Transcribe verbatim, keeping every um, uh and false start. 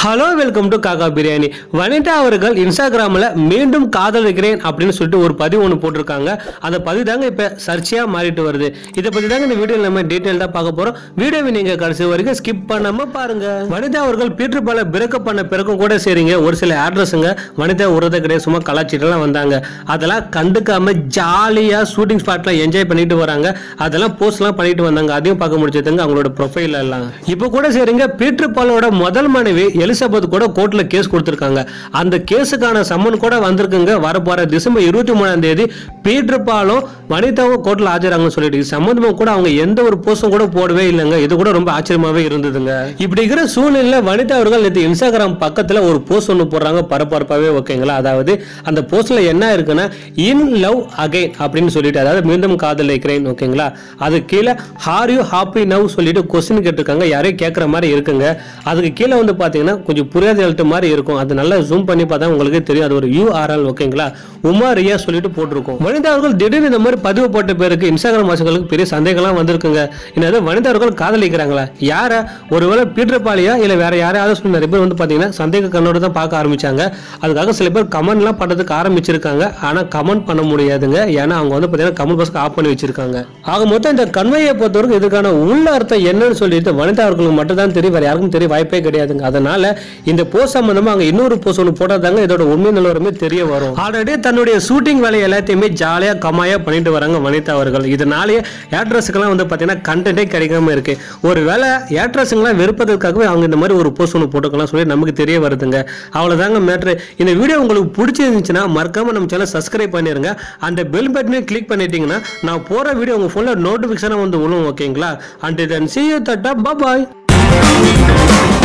Hello welcome to காக்கா பிரியாணி. வனிதா அவர்கள் இன்ஸ்டாகிராமில் மீண்டும் காதலிக்கிறேன் அப்படின்னு சொல்லிட்டு ஒரு பதிவு ஒன்று போட்டிருக்காங்க. அந்த பதிவு தாங்க இப்போ சர்ச்சையாக மாறிட்டு வருது. இதை பற்றி தாங்க இந்த வீடியோவில் நம்ம டீட்டெயில்டாக பார்க்க போகிறோம். வீடியோவை நீங்கள் கடைசி வரைக்கும் ஸ்கிப் பண்ணாமல் பாருங்க. வனிதா அவர்கள் பீட்டர் பாலை பிரேக்கப் பண்ண பிறக்கும் கூட சரிங்க, ஒரு சில ஆட்ரஸுங்க வனிதா உறதை கிடையாது சும்மா கலாச்சிட்டுலாம் வந்தாங்க. அதெல்லாம் கண்டுக்காம ஜாலியாக ஷூட்டிங் ஸ்பாட்டில் என்ஜாய் பண்ணிட்டு வராங்க. அதெல்லாம் போஸ்ட்லாம் பண்ணிட்டு வந்தாங்க. அதையும் பார்க்க முடிச்சதுங்க அவங்களோட ப்ரொஃபைல் எல்லாம். இப்போ கூட சரிங்க, பீட்டர் பாலோட முதல் மனைவி எலிசபெத் கூட கோர்ட்ல கேஸ் கொடுத்திருக்காங்க. அந்த கேஸுக்கான சம்மன் கூட வந்திருக்குங்க. வரப்போற டிசம்பர் இருபத்தி மூணாம் தேதி பீட்டர் பாலும் வனிதாவும் கோர்ட்ல ஆஜராங்கன்னு சொல்லிட்டு சம்பந்தமா கூட அவங்க எந்த ஒரு போஸ்டும் கூட போடவே இல்லைங்க. இது கூட ரொம்ப ஆச்சரியமாவே இருந்ததுங்க. இப்படி இருக்கிற சூழ்நிலையில வனிதா அவர்கள் நேற்று இன்ஸ்டாகிராம் பக்கத்துல ஒரு போஸ்ட் ஒன்று போடுறாங்க, பரபரப்பாவே. ஓகேங்களா, அதாவது அந்த போஸ்ட்ல என்ன இருக்குன்னா, இன் லவ் அகைன் அப்படின்னு சொல்லிட்டு, அதாவது மீண்டும் காதலிக்கிறேன். ஓகேங்களா, அது கீழே ஹார் யூ ஹாப்பி நவ் சொல்லிட்டு கொஸ்டின் கேட்டிருக்காங்க. யாரையும் கேட்கற மாதிரி இருக்குங்க. அதுக்கு கீழே வந்து பாத்தீங்கன்னா கொஞ்சம் புரியாத எழுத்து மாதிரி இருக்கும். அது நல்லா ஜூம் பண்ணி பார்த்தா உங்களுக்கு தெரியும். அது ஒரு யூஆர்எல். ஓகேங்களா, உமாரியா சொல்லிட்டு போட்டிருக்கோம். வனிதா அவர்கள் திடீர்னு இந்த மாதிரி பதிவு போட்ட பேருக்கு இன்ஸ்டாகிராம் வாசிகளுக்கு பெரிய சந்தேகம்லாம் வந்திருக்குங்க. என்னது, வனிதா அவர்கள் காதலிக்கிறாங்களா? யார? ஒருவேளை பீட்டர் பாலியா இல்ல வேற யாரையாவது சொல்லி நிறைய பேர் வந்து பாத்தீங்கன்னா சந்தேக கண்ணோட தான் பார்க்க ஆரம்பிச்சாங்க. அதுக்காக சில பேர் கமெண்ட் எல்லாம் பண்றதுக்கு ஆரம்பிச்சிருக்காங்க. ஆனா கமெண்ட் பண்ண முடியாதுங்க. ஏன்னா அவங்க வந்து பாத்தீங்கன்னா கமெண்ட் பாக்ஸ் ஆஃப் பண்ணி வச்சிருக்காங்க. ஆக மொத்தம் இந்த கன்வையை பொறுத்தவரைக்கும் இதுக்கான உள்ள அர்த்தம் என்னன்னு சொல்லிட்டு வனிதா அவர்களுக்கு மட்டும் தான் தெரியும், வேற யாருக்கும் தெரிய வாய்ப்பே கிடையாதுங்க. அதனால இந்த போஸ்ட் சம்பந்தமா அங்க இன்னொரு போஸ்ட் ஒன்று போட்டாதாங்க இதோட உண்மை நிலவரமே தெரிய வரும். ஆல்ரெடி தன்னுடைய ஷூட்டிங் வேலை எல்லாத்தையுமே ஜாலியா கமாயா பண்ணிட்டு வராங்க வனிதா அவர்கள். இதனாலேயே ஏட்ரஸுக்கெல்லாம் வந்து பாத்தீங்கன்னா கண்டென்ட்டே கிடைக்காம இருக்கு. ஒரு வேலை ஏட்ரஸுங்கெல்லாம் வெறுப்பதற்காகவே அவங்க இந்த மாதிரி ஒரு போஸ்ட் ஒன்று போட்டுக்கலாம் சொல்லி நமக்கு தெரிய வருதுங்க. அவ்வளவுதாங்க மேட்ரு. இந்த வீடியோ உங்களுக்கு பிடிச்சிருந்துச்சுன்னா மறக்காம நம்ம சேனல் சப்ஸ்கிரைப் பண்ணிருங்க. அந்த பெல் பட்டனை கிளிக் பண்ணிட்டீங்கன்னா நான் போற வீடியோ உங்க போன்ல நோட்டிபிகேஷன் வந்து விழும். ஓகேங்களா, until then see you, tata, bye bye.